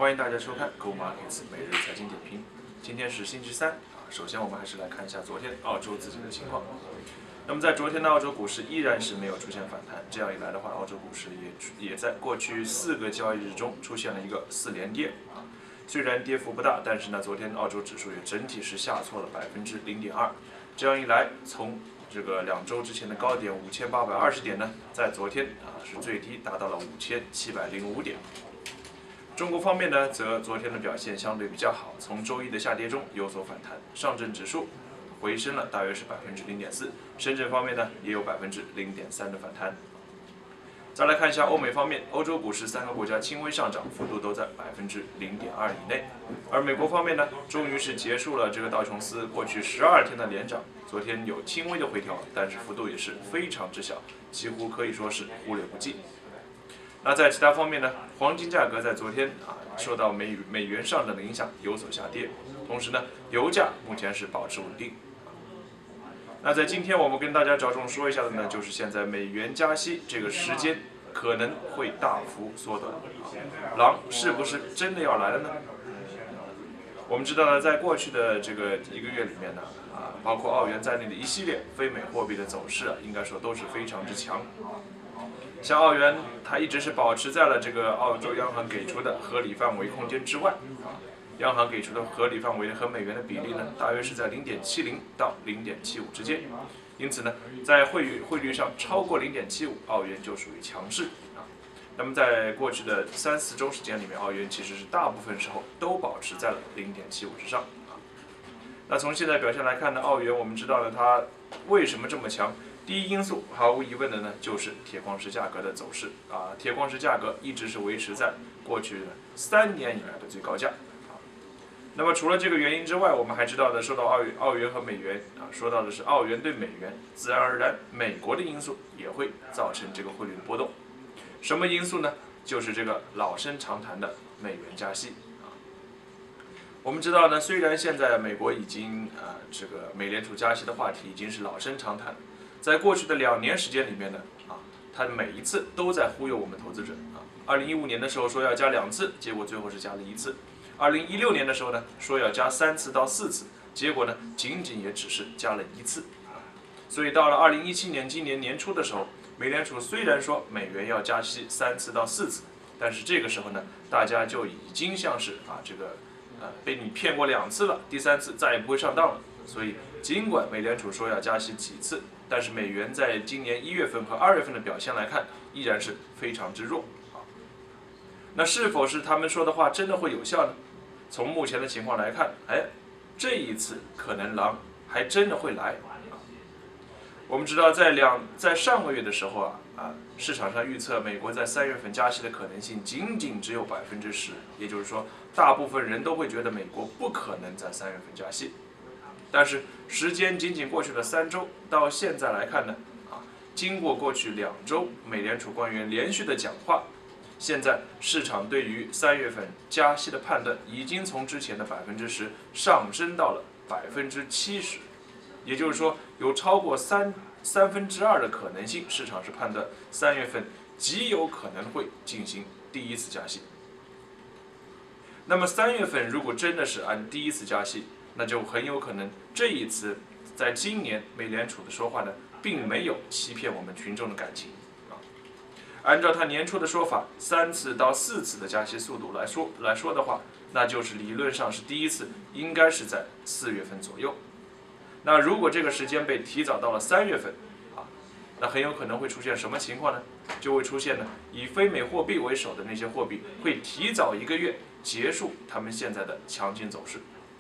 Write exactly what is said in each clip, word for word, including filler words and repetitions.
欢迎大家收看 Go Markets 每日财经点评。今天是星期三啊，首先我们还是来看一下昨天澳洲自己的情况。那么在昨天的澳洲股市依然是没有出现反弹，这样一来的话，澳洲股市也也在过去四个交易日中出现了一个四连跌啊。虽然跌幅不大，但是呢，昨天澳洲指数也整体是下挫了百分之零点二。这样一来，从这个两周之前的高点五千八百二十点呢，在昨天啊是最低达到了五千七百零五点。中国方面呢，则昨天的表现相对比较好，从周一的下跌中有所反弹，上证指数回升了大约是百分之零点四，深圳方面呢也有百分之零点三的反弹。再来看一下欧美方面，欧洲股市三个国家轻微上涨，幅度都在百分之零点二以内。而美国方面呢，终于是结束了这个道琼斯过去十二天的连涨，昨天有轻微的回调，但是幅度也是非常之小，几乎可以说是忽略不计。那在其他方面呢，黄金价格在昨天啊受到美美元上涨的影响有所下跌，同时呢，油价目前是保持稳定。那在今天我们跟大家着重说一下的呢，就是现在美元加息这个时间可能会大幅缩短，狼是不是真的要来了呢？我们知道呢，在过去的这个一个月里面呢，啊，包括澳元在内的一系列非美货币的走势啊，应该说都是非常之强。像澳元，它一直是保持在了这个澳洲央行给出的合理范围空间之外啊。央行给出的合理范围和美元的比例呢，大约是在零点七零到零点七五之间。因此呢，在汇率汇率上超过零点七五，澳元就属于强势啊。那么在过去的三四周时间里面，澳元其实是大部分时候都保持在了零点七五之上啊。那从现在表现来看呢，澳元我们知道了它为什么这么强？第一因素毫无疑问的呢，就是铁矿石价格的走势啊，铁矿石价格一直是维持在过去三年以来的最高价。那么除了这个原因之外，我们还知道的，受到澳元、澳元和美元啊，说到的是澳元对美元，自然而然，美国的因素也会造成这个汇率的波动。什么因素呢？就是这个老生常谈的美元加息啊。我们知道呢，虽然现在美国已经啊，这个美联储加息的话题已经是老生常谈，在过去的两年时间里面呢，啊，它每一次都在忽悠我们投资者啊。二零一五年的时候说要加两次，结果最后是加了一次。二零一六年的时候呢，说要加三次到四次，结果呢，仅仅也只是加了一次。所以到了二零一七年今年年初的时候，美联储虽然说美元要加息三次到四次，但是这个时候呢，大家就已经像是啊这个呃被你骗过两次了，第三次再也不会上当了。所以尽管美联储说要加息几次，但是美元在今年一月份和二月份的表现来看，依然是非常之弱。那是否是他们说的话真的会有效呢？从目前的情况来看，哎，这一次可能狼还真的会来。我们知道在两在上个月的时候啊啊，市场上预测美国在三月份加息的可能性仅仅只有百分之十，也就是说，大部分人都会觉得美国不可能在三月份加息。但是时间仅仅过去了三周，到现在来看呢，啊，经过过去两周美联储官员连续的讲话。现在市场对于三月份加息的判断已经从之前的百分之十上升到了百分之七十，也就是说有超过三三分之二的可能性，市场是判断三月份极有可能会进行第一次加息。那么三月份如果真的是按第一次加息，那就很有可能这一次在今年美联储的说话呢，并没有欺骗我们群众的感情。按照他年初的说法，三次到四次的加息速度来说来说的话，那就是理论上是第一次应该是在四月份左右。那如果这个时间被提早到了三月份，啊，那很有可能会出现什么情况呢？就会出现呢，以非美货币为首的那些货币会提早一个月结束他们现在的强劲走势。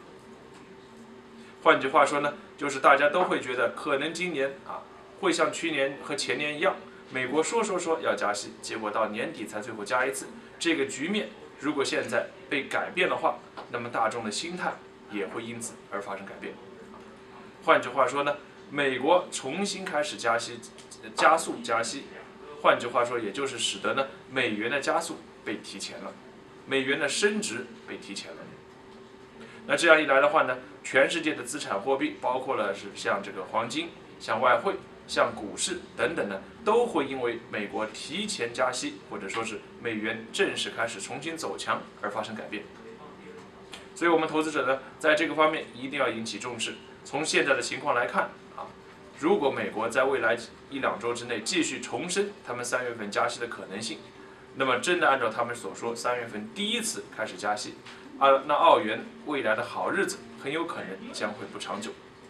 换句话说呢，就是大家都会觉得可能今年啊会像去年和前年一样。美国说说说要加息，结果到年底才最后加一次。这个局面如果现在被改变的话，那么大众的心态也会因此而发生改变。换句话说呢，美国重新开始加息，加速加息。换句话说，也就是使得呢美元的加速被提前了，美元的升值被提前了。那这样一来的话呢，全世界的资产货币，包括了是像这个黄金、像外汇。 像股市等等呢，都会因为美国提前加息，或者说是美元正式开始重新走强而发生改变。所以，我们投资者呢，在这个方面一定要引起重视。从现在的情况来看啊，如果美国在未来一两周之内继续重申他们三月份加息的可能性，那么真的按照他们所说，三月份第一次开始加息，啊，那澳元未来的好日子很有可能将会不长久。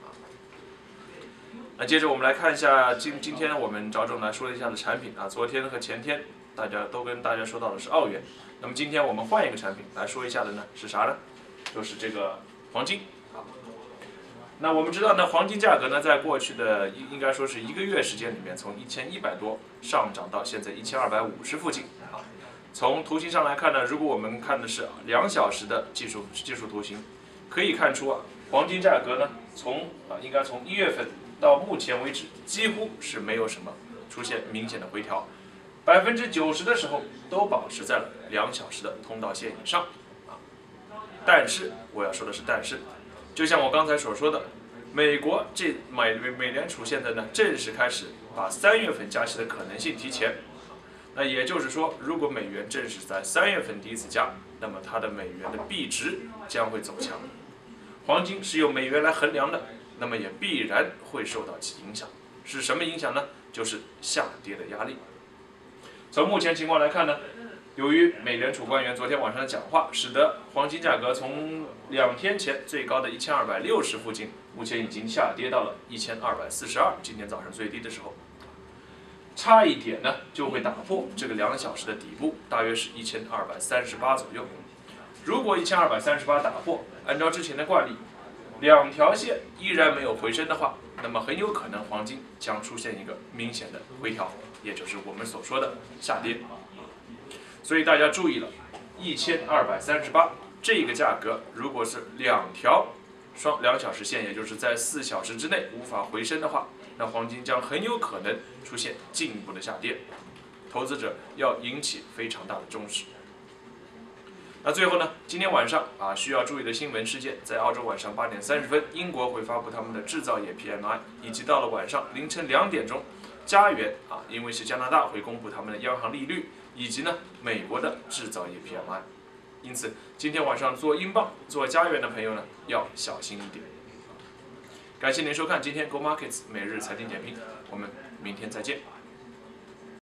那接着我们来看一下今今天我们着重来说一下的产品啊，昨天和前天大家都跟大家说到的是澳元，那么今天我们换一个产品来说一下的呢是啥呢？就是这个黄金啊。那我们知道呢，黄金价格呢在过去的应该说是一个月时间里面，从一千一百多上涨到现在一千二百五十附近啊。从图形上来看呢，如果我们看的是两小时的技术技术图形，可以看出啊，黄金价格呢从啊应该从一月份到目前为止，几乎是没有什么出现明显的回调，百分之九十的时候都保持在了两小时的通道线以上啊。但是我要说的是，但是，就像我刚才所说的，美国这美美联储现在呢正式开始把三月份加息的可能性提前，那也就是说，如果美元正式在三月份第一次加，那么它的美元的币值将会走强，黄金是用美元来衡量的。那么也必然会受到其影响，是什么影响呢？就是下跌的压力。从目前情况来看呢，由于美联储官员昨天晚上的讲话，使得黄金价格从两天前最高的一千二百六十附近，目前已经下跌到了一千二百四十二，今天早上最低的时候，差一点呢就会打破这个两小时的底部，大约是一千二百三十八左右。如果一千二百三十八打破，按照之前的惯例，两条线依然没有回升的话，那么很有可能黄金将出现一个明显的回调，也就是我们所说的下跌。所以大家注意了，一千二百三十八这个价格，如果是两条双两小时线，也就是在四小时之内无法回升的话，那黄金将很有可能出现进一步的下跌，投资者要引起非常大的重视。那最后呢，今天晚上啊需要注意的新闻事件，在澳洲晚上八点三十分，英国会发布他们的制造业 P M I， 以及到了晚上凌晨两点钟，加元啊，因为是加拿大会公布他们的央行利率，以及呢美国的制造业 P M I。因此，今天晚上做英镑、做加元的朋友呢要小心一点。感谢您收看今天 Go Markets 每日财经点评，我们明天再见。